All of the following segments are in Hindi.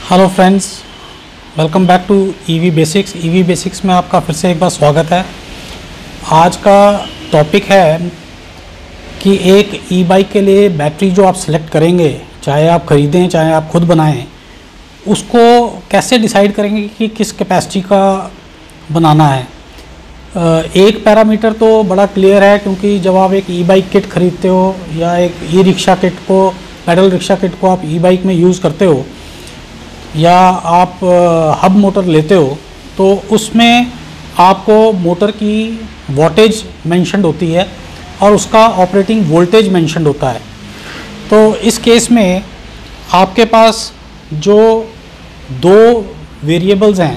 Hello friends, welcome back to EVBasics। EVBasics में आपका फिर से एक बार स्वागत है। आज का टॉपिक है कि एक ई बाइक के लिए बैटरी जो आप सेलेक्ट करेंगे, चाहे आप ख़रीदें चाहे आप खुद बनाएं, उसको कैसे डिसाइड करेंगे कि किस कैपेसिटी का बनाना है। एक पैरामीटर तो बड़ा क्लियर है, क्योंकि जब आप एक ई बाइक किट ख़रीदते हो या एक ई रिक्शा किट को, पैडल रिक्शा किट को आप ई बाइक में यूज़ करते हो या आप हब मोटर लेते हो, तो उसमें आपको मोटर की वॉटेज मेंशन्ड होती है और उसका ऑपरेटिंग वोल्टेज मेंशन्ड होता है। तो इस केस में आपके पास जो दो वेरिएबल्स हैं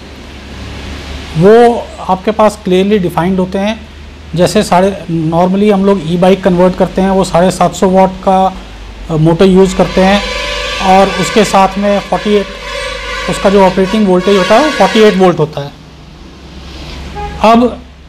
वो आपके पास क्लियरली डिफाइंड होते हैं। जैसे नॉर्मली हम लोग ई बाइक कन्वर्ट करते हैं, वो 750 वाट का मोटर यूज़ करते हैं और उसके साथ में 48 उसका जो ऑपरेटिंग वोल्टेज होता है वो 48 वोल्ट होता है। अब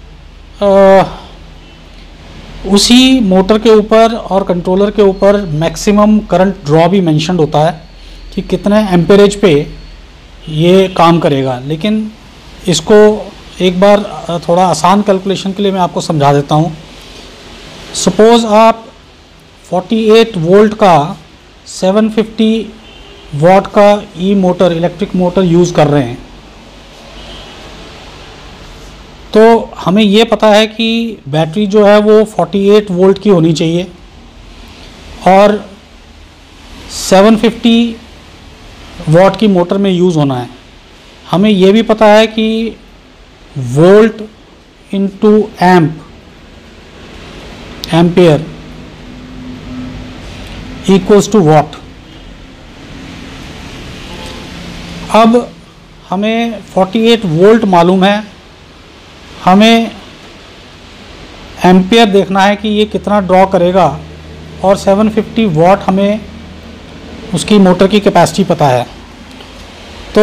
उसी मोटर के ऊपर और कंट्रोलर के ऊपर मैक्सिमम करंट ड्रॉ भी मेंशन्ड होता है कि कितने एम्पेरेज पे ये काम करेगा। लेकिन इसको एक बार थोड़ा आसान कैलकुलेशन के लिए मैं आपको समझा देता हूँ। सपोज़ आप 48 वोल्ट का 750 वाट का e motor, electric motor use कर रहे हैं, तो हमें ये पता है कि बैटरी जो है वो 48 वोल्ट की होनी चाहिए और 750 वाट की मोटर में यूज़ होना है। हमें ये भी पता है कि volt into ampere equals to watt. अब हमें 48 वोल्ट मालूम है, हमें एम्पेयर देखना है कि ये कितना ड्रॉ करेगा और 750 वाट हमें उसकी मोटर की कैपेसिटी पता है। तो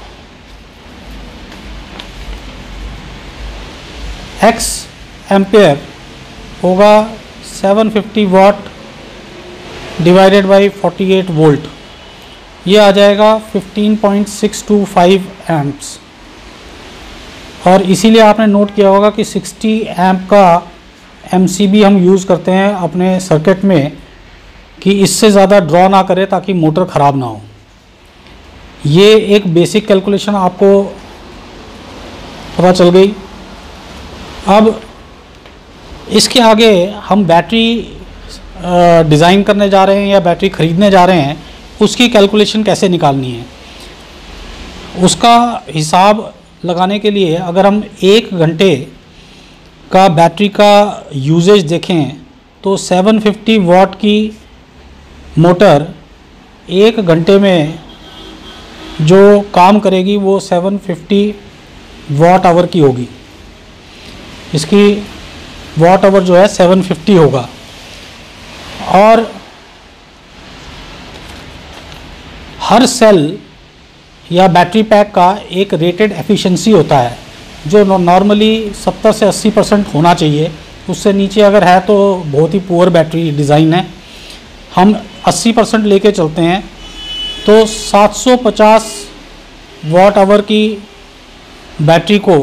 x एम्पेयर होगा 750 वाट डिवाइडेड बाई 48 वोल्ट, ये आ जाएगा 15.625 एम्प्स। और इसीलिए आपने नोट किया होगा कि 60 एम्प का MCB हम यूज़ करते हैं अपने सर्किट में कि इससे ज़्यादा ड्रॉ ना करे ताकि मोटर ख़राब ना हो। ये एक बेसिक कैलकुलेशन आपको पता चल गई। अब इसके आगे हम बैटरी डिज़ाइन करने जा रहे हैं या बैटरी ख़रीदने जा रहे हैं, उसकी कैलकुलेशन कैसे निकालनी है, उसका हिसाब लगाने के लिए अगर हम 1 घंटे का बैटरी का यूजेज देखें तो 750 वाट की मोटर 1 घंटे में जो काम करेगी वो 750 वाट आवर की होगी। इसकी वाट आवर जो है 750 होगा। और हर सेल या बैटरी पैक का एक रेटेड एफिशिएंसी होता है जो नॉर्मली 70 से 80% होना चाहिए। उससे नीचे अगर है तो बहुत ही पुअर बैटरी डिज़ाइन है। हम 80% लेके चलते हैं तो 750 वाट आवर की बैटरी को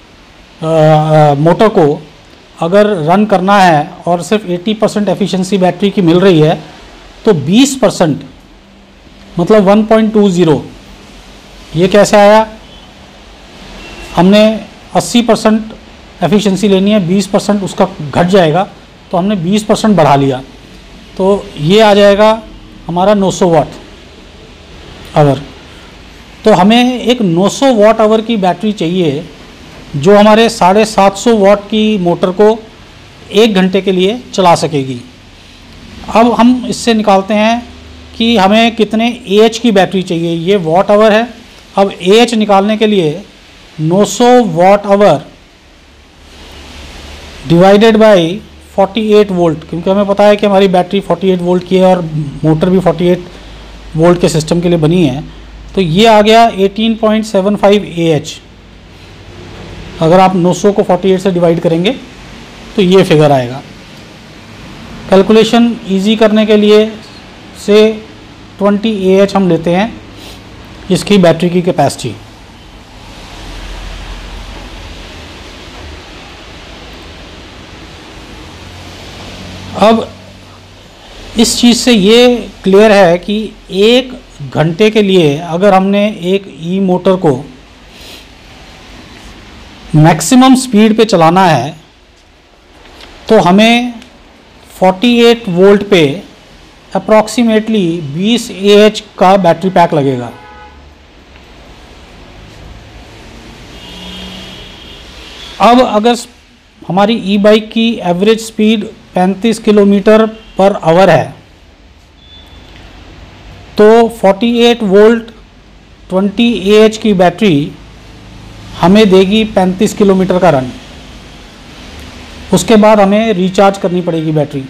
मोटर को अगर रन करना है और सिर्फ 80% एफिशिएंसी बैटरी की मिल रही है तो 20% मतलब 1.20, ये कैसे आया? हमने 80% एफिशिएंसी लेनी है, 20% उसका घट जाएगा तो हमने 20% बढ़ा लिया, तो ये आ जाएगा हमारा 900 वाट आवर। तो हमें एक 900 वाट आवर की बैटरी चाहिए जो हमारे 750 वाट की मोटर को 1 घंटे के लिए चला सकेगी। अब हम इससे निकालते हैं कि हमें कितने AH की बैटरी चाहिए, ये वाट आवर है। अब AH निकालने के लिए 900 watt hour divided by 48 volt, क्योंकि हमें पता है कि हमारी बैटरी 48 वोल्ट की है और मोटर भी 48 वोल्ट के सिस्टम के लिए बनी है, तो ये आ गया 18.75 AH। अगर आप 900 को 48 से डिवाइड करेंगे तो ये फिगर आएगा। कैलकुलेशन इजी करने के लिए से 20 AH हम लेते हैं इसकी बैटरी की कैपेसिटी। अब इस चीज़ से ये क्लियर है कि 1 घंटे के लिए अगर हमने एक ई मोटर को मैक्सिमम स्पीड पे चलाना है तो हमें 48 वोल्ट पे अप्रॉक्सीमेटली 20 AH का बैटरी पैक लगेगा। अब अगर हमारी ई बाइक की average speed 35 kilometre per hour है तो 48 वोल्ट 20 AH की बैटरी हमें देगी 35 किलोमीटर का रन। उसके बाद हमें रिचार्ज करनी पड़ेगी बैटरी।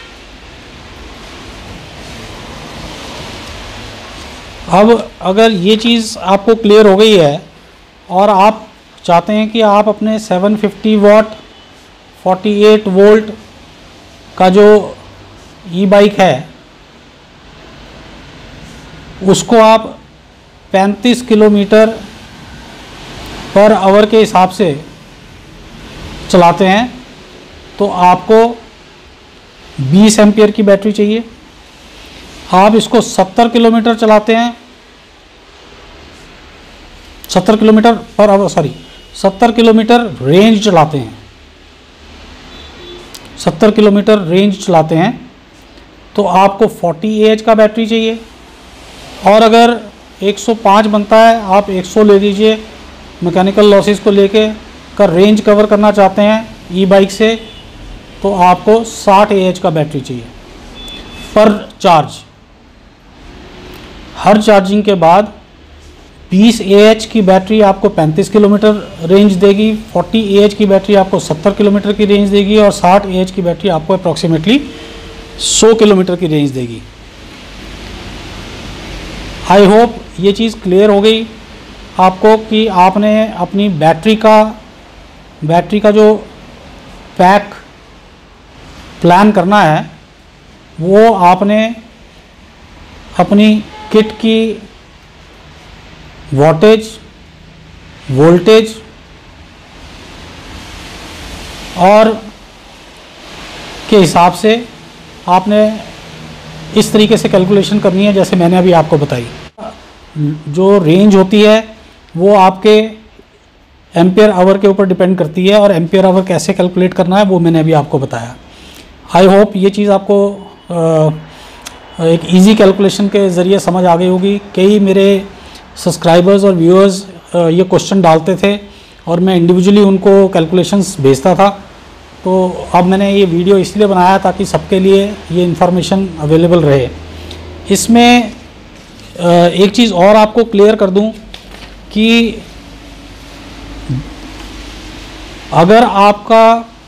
अब अगर ये चीज़ आपको क्लियर हो गई है और आप चाहते हैं कि आप अपने 750 वाट 48 वोल्ट का जो ई बाइक है उसको आप 35 किलोमीटर पर आवर के हिसाब से चलाते हैं तो आपको 20 एम्पियर की बैटरी चाहिए। आप इसको 70 किलोमीटर चलाते हैं, 70 kilometre per our 70 kilometre range चलाते हैं, 70 किलोमीटर रेंज चलाते हैं तो आपको 40 AH का बैटरी चाहिए। और अगर 105 बनता है आप 100 ले लीजिए, मैकेनिकल लॉसेस को लेके कर रेंज कवर करना चाहते हैं ई बाइक से तो आपको 60 AH का बैटरी चाहिए पर चार्ज। हर चार्जिंग के बाद 20 AH की बैटरी आपको 35 किलोमीटर रेंज देगी, 40 AH की बैटरी आपको 70 किलोमीटर की रेंज देगी और 60 AH की बैटरी आपको अप्रॉक्सीमेटली 100 किलोमीटर की रेंज देगी। आई होप ये चीज़ क्लियर हो गई आपको कि आपने अपनी बैटरी का जो पैक प्लान करना है वो आपने अपनी किट की वॉटेज, वोल्टेज और के हिसाब से आपने इस तरीके से कैलकुलेशन करनी है जैसे मैंने अभी आपको बताई। जो रेंज होती है वो आपके एम्पियर आवर के ऊपर डिपेंड करती है और एम्पियर आवर कैसे कैलकुलेट करना है वो मैंने अभी आपको बताया। आई होप ये चीज़ आपको एक इजी कैलकुलेशन के ज़रिए समझ आ गई होगी। कई मेरे सब्सक्राइबर्स और व्यूअर्स ये क्वेश्चन डालते थे और मैं इंडिविजुअली उनको कैलकुलेशंस भेजता था, तो अब मैंने ये वीडियो इसलिए बनाया ताकि सबके लिए ये इन्फॉर्मेशन अवेलेबल रहे। इसमें एक चीज़ और आपको क्लियर कर दूं कि अगर आपका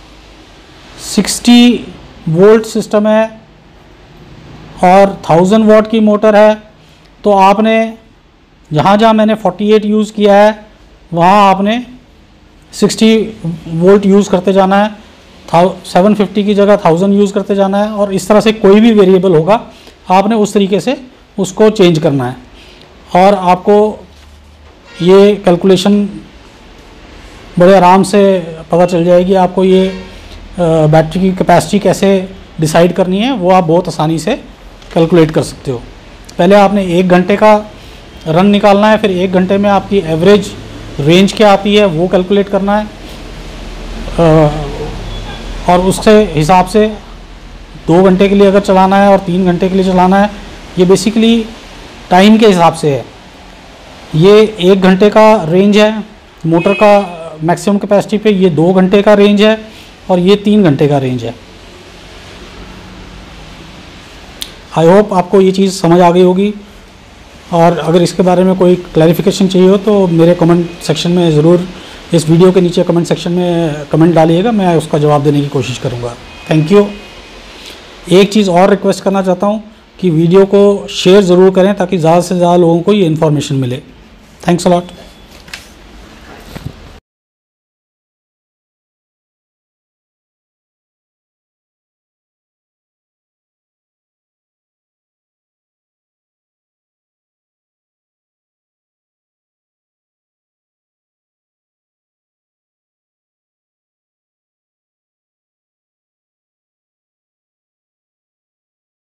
60 वोल्ट सिस्टम है और 1000 वाट की मोटर है तो आपने जहाँ मैंने 48 यूज़ किया है वहाँ आपने 60 वोल्ट यूज़ करते जाना है, 750 की जगह 1000 यूज़ करते जाना है और इस तरह से कोई भी वेरिएबल होगा आपने उस तरीके से उसको चेंज करना है और आपको ये कैलकुलेशन बड़े आराम से पता चल जाएगी। आपको ये बैटरी की कैपेसिटी कैसे डिसाइड करनी है वो आप बहुत आसानी से कैलकुलेट कर सकते हो। पहले आपने 1 घंटे का रन निकालना है, फिर 1 घंटे में आपकी एवरेज रेंज क्या आती है वो कैलकुलेट करना है और उसके हिसाब से 2 घंटे के लिए अगर चलाना है और 3 घंटे के लिए चलाना है। ये बेसिकली टाइम के हिसाब से है। ये 1 घंटे का रेंज है मोटर का मैक्सिमम कैपेसिटी पे, ये 2 घंटे का रेंज है और ये 3 घंटे का रेंज है। आई होप आपको ये चीज़ समझ आ गई होगी और अगर इसके बारे में कोई क्लैरिफिकेशन चाहिए हो तो मेरे कमेंट सेक्शन में ज़रूर, इस वीडियो के नीचे कमेंट सेक्शन में कमेंट डालिएगा, मैं उसका जवाब देने की कोशिश करूँगा। Thank you. एक चीज़ और रिक्वेस्ट करना चाहता हूँ कि वीडियो को शेयर ज़रूर करें ताकि ज़्यादा से ज़्यादा लोगों को ये इन्फॉर्मेशन मिले। Thanks a lot.